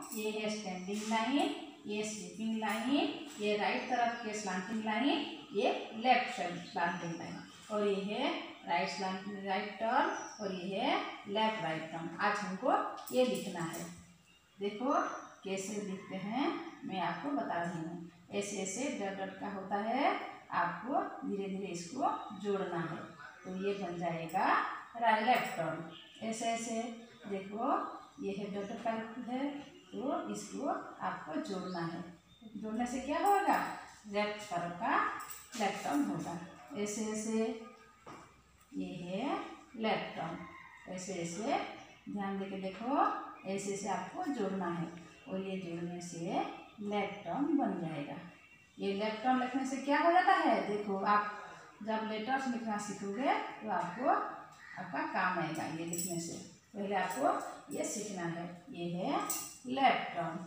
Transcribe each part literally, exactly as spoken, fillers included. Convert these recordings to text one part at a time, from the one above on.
ये है standing line, ये स्लीपिंग लाइन, ये राइट तरफ के स्लांटिंग लाइन, ये लेफ्ट साइड स्लांटिंग लाइन, और ये है राइट स्लांटिंग राइट टर्न, और ये है लेफ्ट राइट टर्न। आज हमको ये लिखना है। देखो कैसे लिखते हैं, मैं आपको बता रही हूँ। ऐसे ऐसे डट डट का होता है, आपको धीरे धीरे इसको जोड़ना है, तो ये बन जाएगा राइट लेफ्ट टर्न। ऐसे ऐसे देखो, ये है डट डट का है, तो इसको आपको जोड़ना है। जोड़ने से क्या होगा, लेफ्ट तरफ का लेफ्ट टर्न होगा। ऐसे ऐसे ये है लेफ्ट टर्न, ऐसे ऐसे ध्यान देके देखो, ऐसे ऐसे आपको जोड़ना है, और ये जोड़ने से लेफ्ट टर्न बन जाएगा। ये लेफ्ट टर्न लिखने से क्या हो जाता है, देखो आप जब लेटर्स लिखना सीखोगे तो आपको आपका काम आएगा ये लिखने से। पहले आपको ये सीखना है, ये है लेफ्ट टर्न।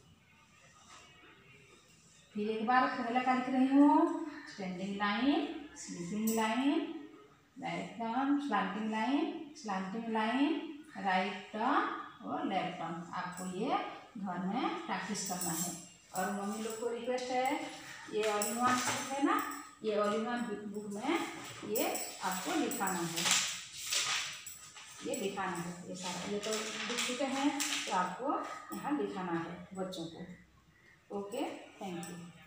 फिर एक बार पहले का लिख रही हूँ, standing line, sleeping line, right turn, slanting line, slanting line, right turn और लेफ्ट टर्न। आपको ये घर में प्रैक्टिस करना है। और मम्मी लोग को रिक्वेस्ट है, ये ऑल इन वन बुक है ना, ये ऑल इन वन बुक में ये आपको लिखाना है, ये लिखाना है। ये सारा ये तो लिख चुके हैं, तो आपको यहाँ लिखाना है बच्चों को। Okay, thank you.